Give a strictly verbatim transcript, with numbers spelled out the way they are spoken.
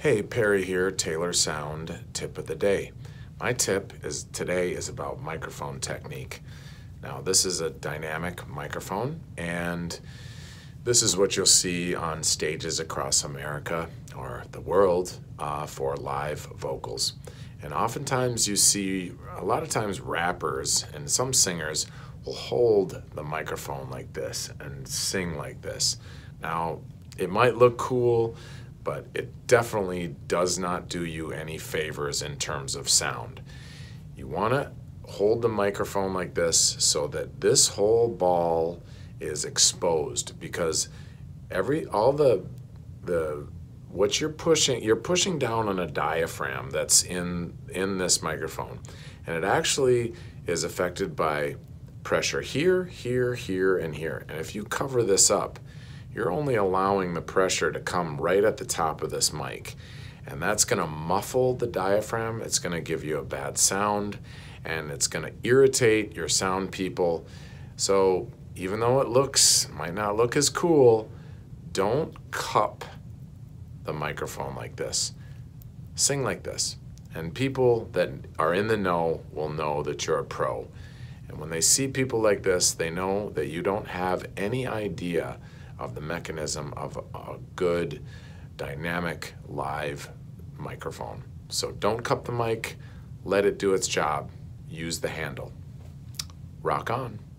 Hey, Perry here, Taylor Sound tip of the day. My tip is today is about microphone technique. Now, this is a dynamic microphone, and this is what you'll see on stages across America or the world uh, for live vocals. And oftentimes you see, a lot of times rappers and some singers will hold the microphone like this and sing like this. Now, it might look cool, but it definitely does not do you any favors in terms of sound. You want to hold the microphone like this so that this whole ball is exposed, because every all the the what you're pushing you're pushing down on a diaphragm that's in in this microphone, and it actually is affected by pressure here, here, here, and here. And if you cover this up, you're only allowing the pressure to come right at the top of this mic. And that's gonna muffle the diaphragm, it's gonna give you a bad sound, and it's gonna irritate your sound people. So even though it looks, might not look as cool, don't cup the microphone like this. Sing like this. And people that are in the know will know that you're a pro. And when they see people like this, they know that you don't have any idea of the mechanism of a good dynamic live microphone. So don't cup the mic, let it do its job, use the handle. Rock on.